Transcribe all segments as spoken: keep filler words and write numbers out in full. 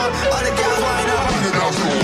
All the girls wind up on the dance floor.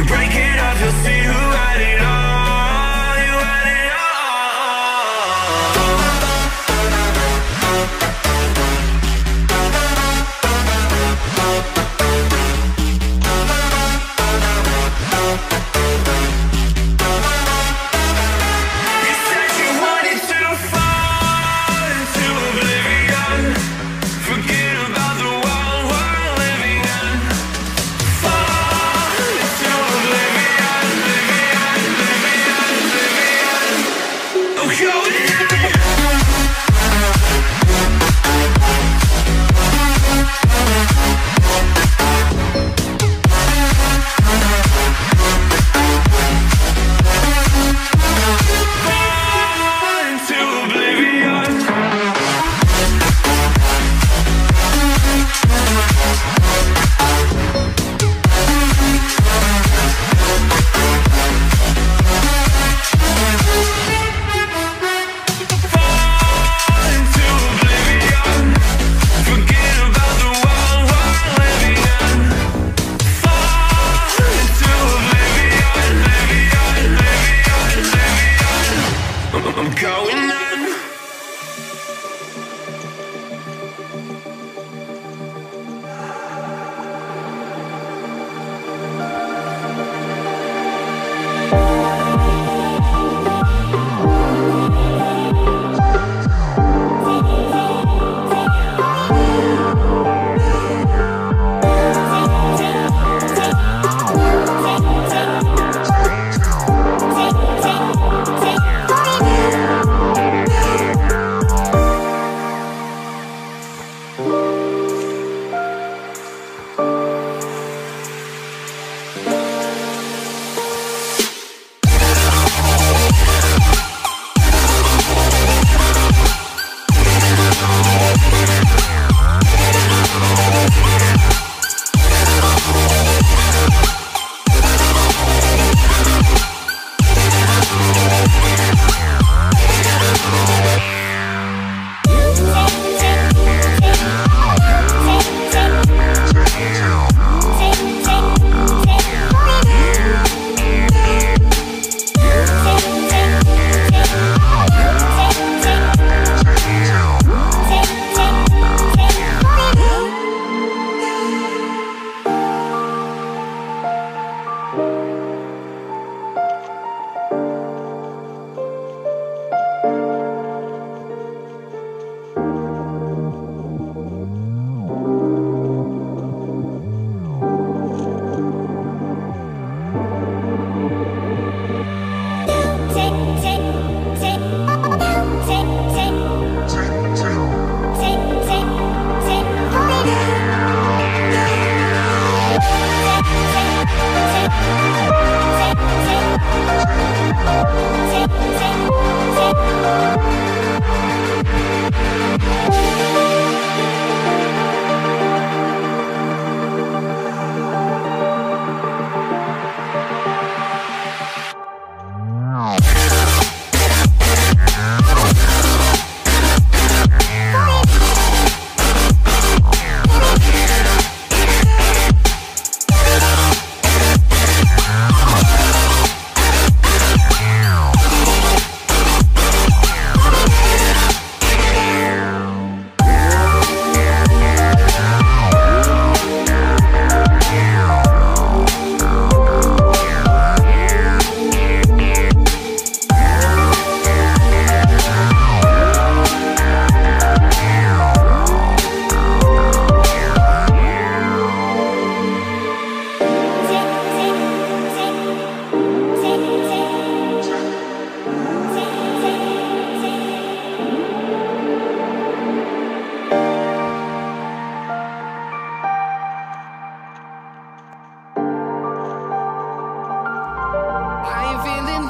You'll see who had it all. You had it all.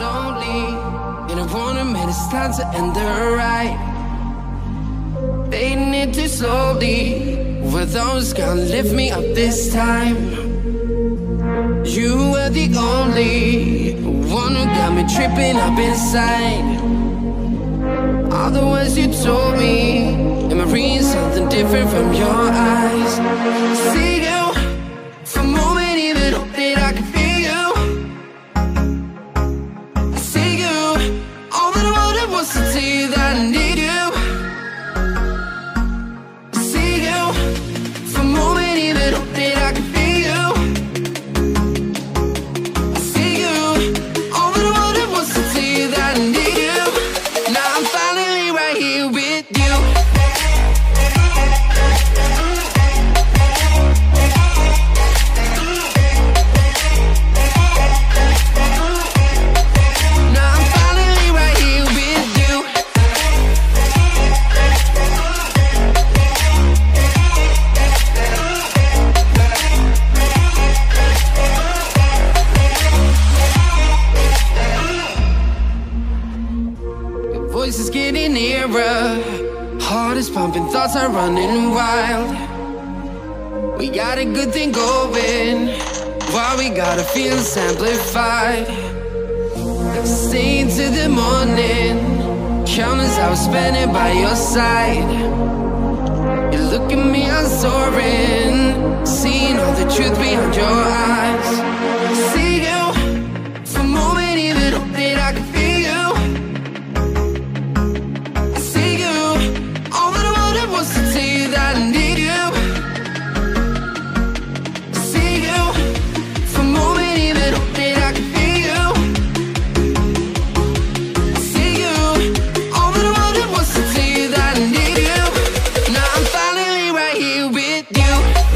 lonely, and I wanna admit it's time to end the ride. Fading it too slowly, were those gonna lift me up this time? You were the only one who got me tripping up inside. All the words you told me, am I reading something different from your eyes? See you, for a moment even hope that I could feel you. I see you, all that I wanted was to tell you that I need you. I see you, for a moment even hope that I could feel you. I see you, all that I wanted was to tell you that I need you. Now I'm finally right here with you. Voices getting nearer, heart is pumping, thoughts are running wild. We got a good thing going, while we got our feelings amplified. Staying till the morning, countless hours spending by your side. You look at me, I'm soaring, seeing all the truth behind your eyes. See you, for a moment even hope that I could feel you. Was to tell you that I need you. See you, for a moment even hope that I can feel you. See you, all that I wanted was to tell you that I need you. Now I'm finally right here with you.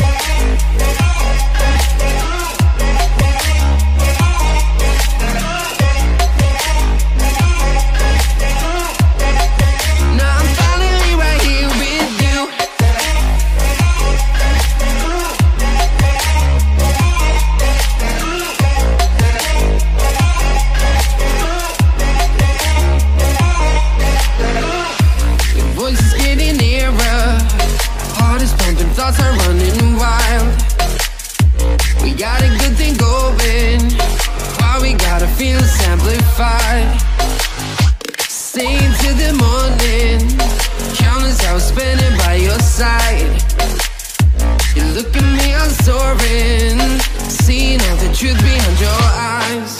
Thoughts are running wild. We got a good thing going, while we got our feelings amplified. Staying till the morning, countless hours spending by your side. You look at me, I'm soaring, seeing all the truth behind your eyes.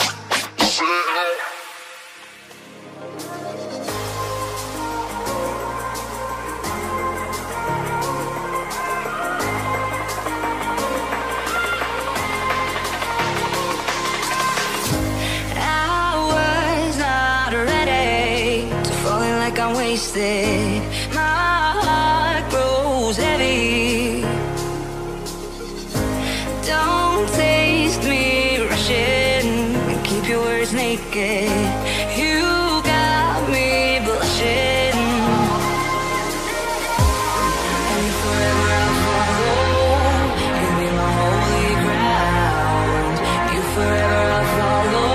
I'm wasted, my heart grows heavy. Don't taste me rushing, keep your words naked. You got me blushing. And if forever I'll follow, you'll be my holy ground. You forever I'll follow.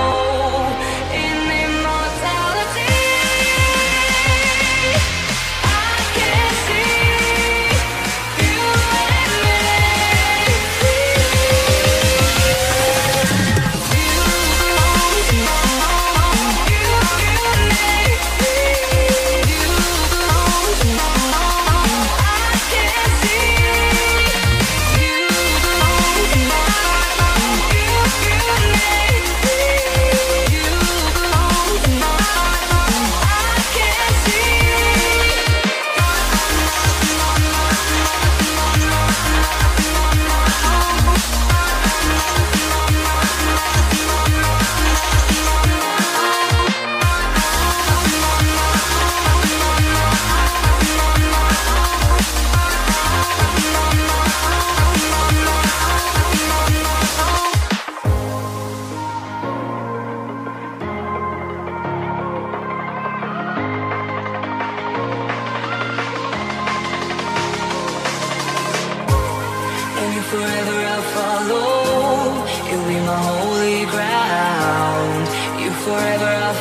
Forever I'll follow, you'll be my holy ground. You forever I'll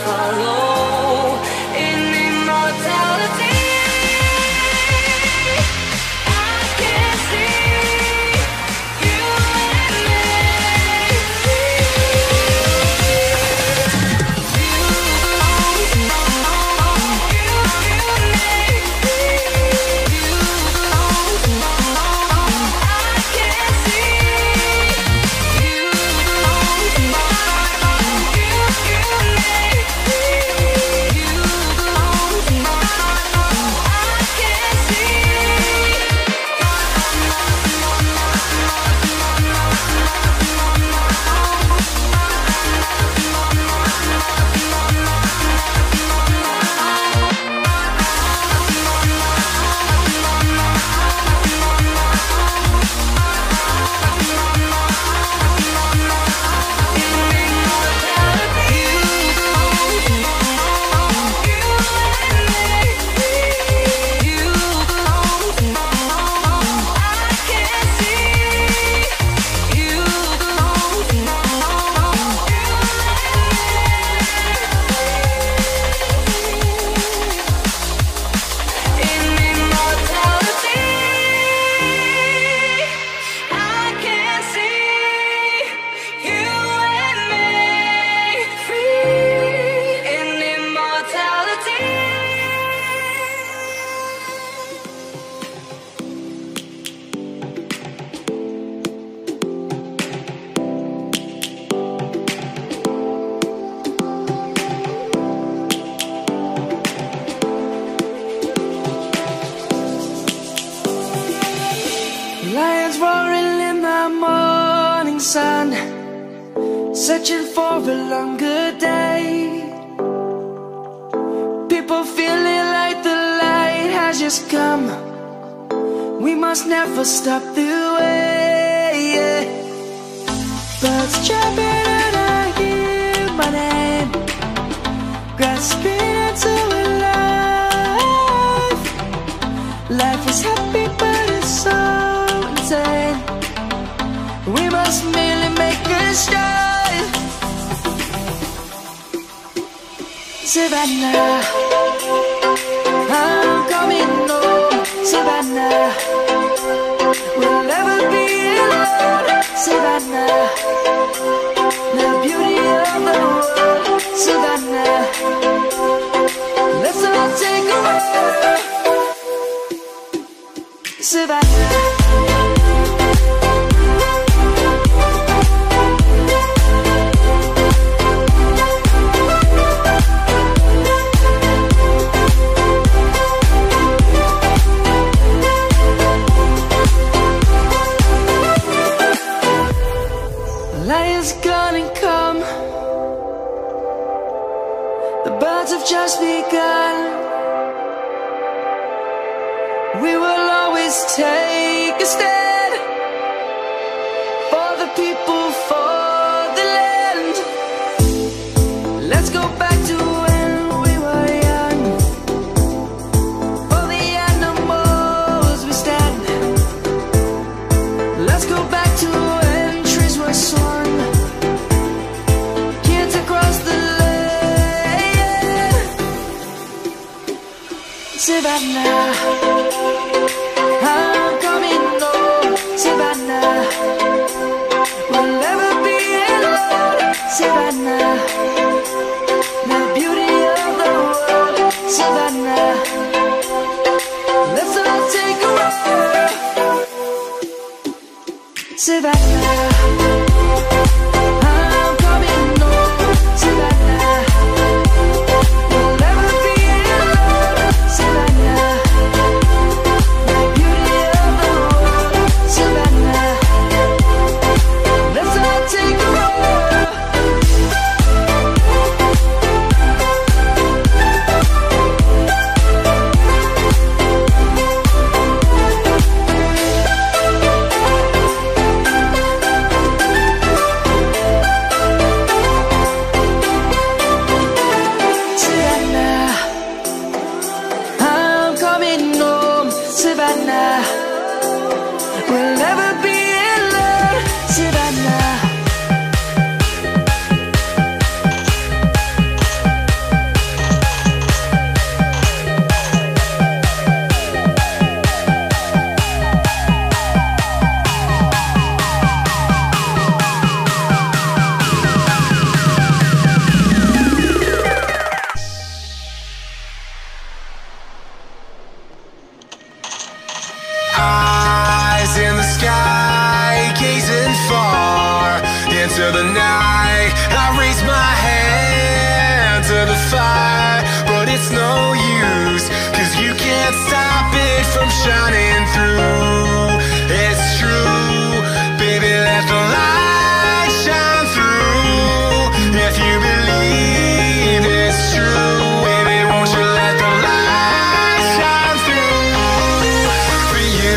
searching for a longer day. People feeling like the light has just come. We must never stop the way, yeah. Birds chirping and I hear my name, grasping into a life. Life is happy but it's so insane. We must merely make a start. Savannah, I'm coming home. Savannah, we'll never be alone. Savannah, the beauty of the world. Savannah, let's all take a ride. Savannah. Lion's gonna come. The birds have just begun. We will always take a stand for the people, for the land. Let's go back to when we were young. For the animals we stand. Let's go back to when trees were swung. Kids across the land. Savannah, I'm coming home. Savannah, we'll never be alone. Savannah, the beauty of the world. Savannah, let's all take a ride. Savannah, I'm coming home. Savannah, we'll never be alone. Savannah, the beauty of the world. Savannah, let's all take a ride. Savannah, I'm coming home. Savannah, we'll never be alone. Savannah. Eyes in the sky, gazing far into the night. I raise my hand to the fire, but it's no use, 'cause you can't stop it from shining through. It's true, baby, let the light shine through. If you believe it's true, baby, won't you let the light shine through for you?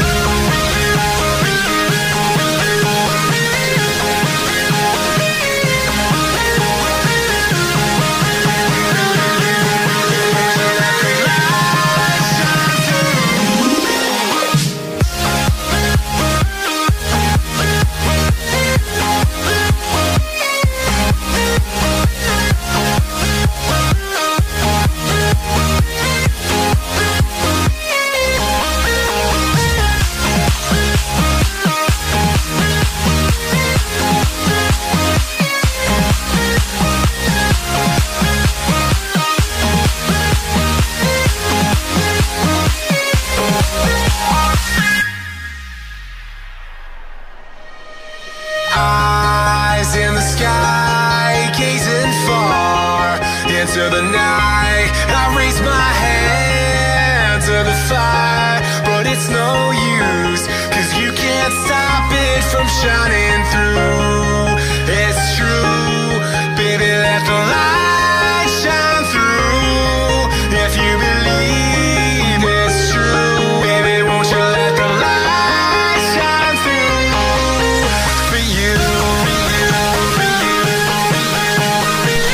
Eyes in the sky, gazing far into the night. I raise my hand to the fire, but it's no use, 'cause you can't stop it from shining through. It's true, baby, let the light shine through. If you believe it's true, baby, won't you let the light shine through? For you, for you, for you, for you,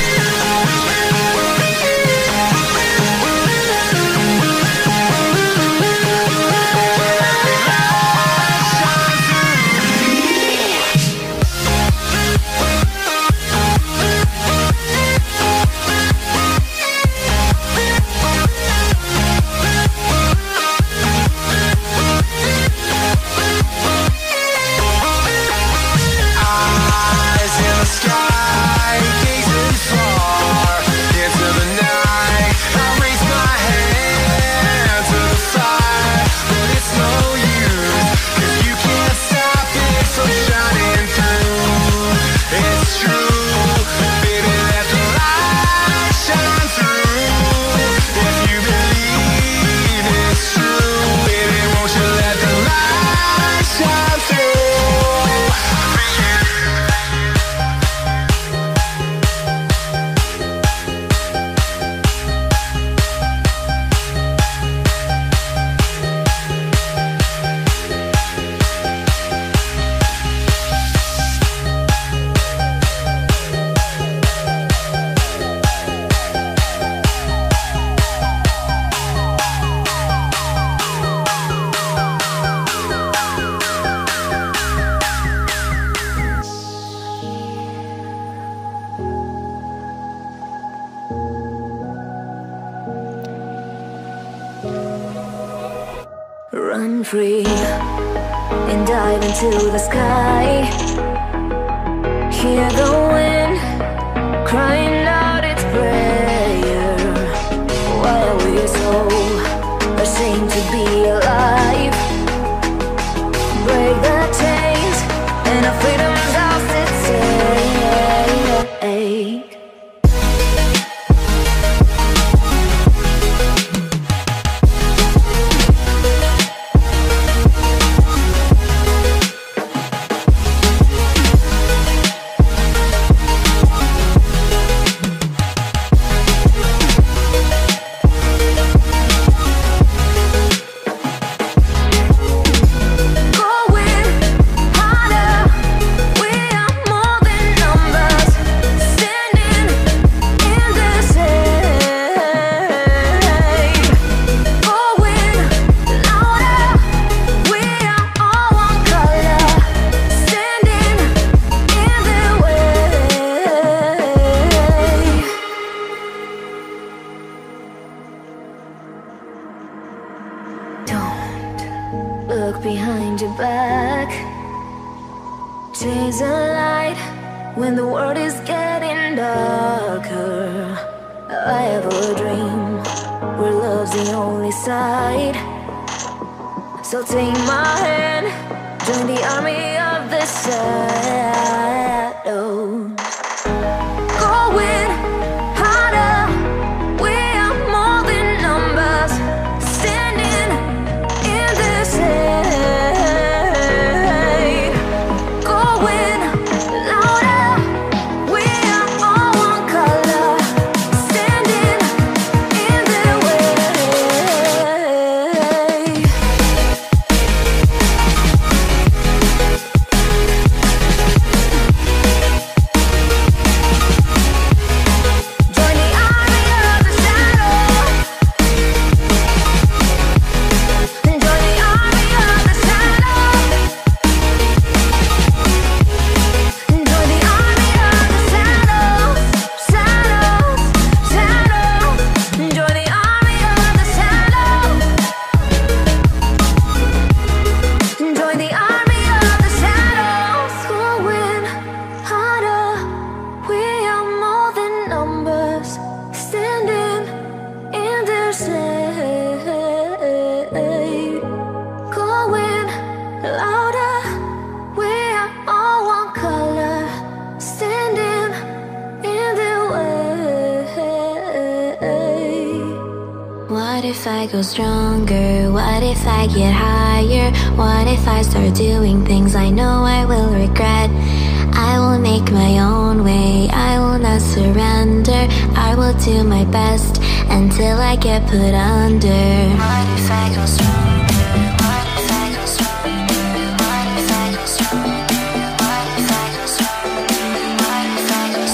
eyes in the sky, gazing far into the night. I raise my hand to the fire, but it's no use, 'cause you can't stop it from shining through. It's true, baby, let the light shine through. If you believe it's true, baby, won't you let the light shine through? For you. Run free and dive into the sky. Hear the wind crying out its prayer. Why are we so ashamed to be alive? Break the chains and our freedom's ours to take. Look behind your back. Chase a light when the world is getting darker. I have a dream where love's the only side. So take my hand, join the army of the shadows. Going harder, we are more than numbers, standing in the shade. Going louder, we are all one color, standing in the way. What if I go stronger? What if I get higher? What if I start doing things I know I will regret? I will make my own way, I will not surrender. I will do my best until I get put under. What if I go stronger? What if I go stronger? What if I go stronger? What if I go stronger? What if I go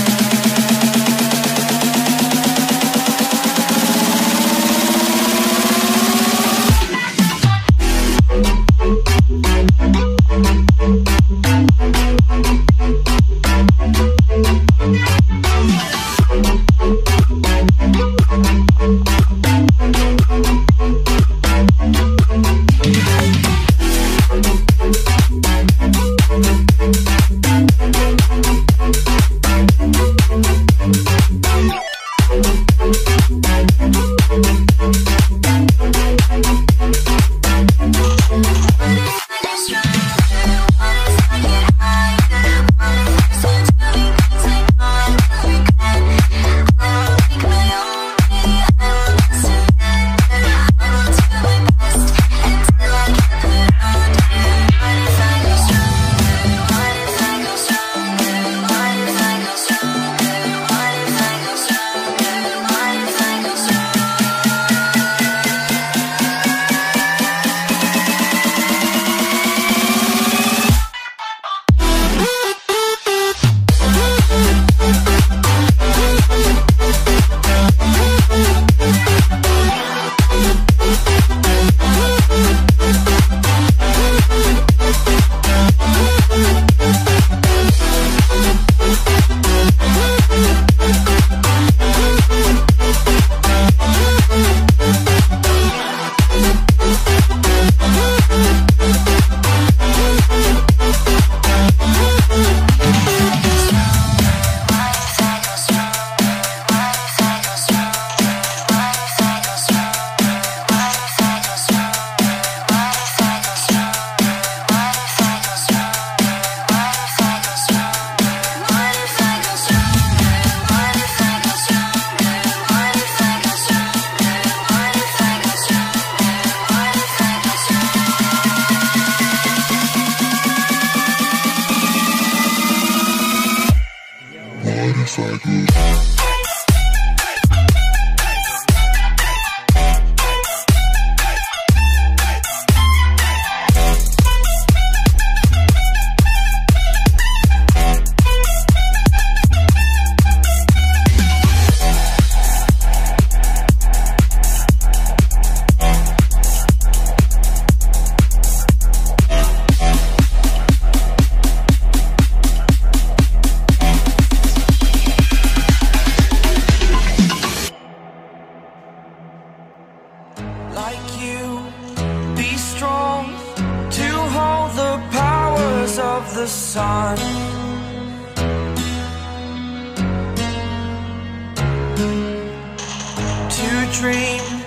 the sun. To dream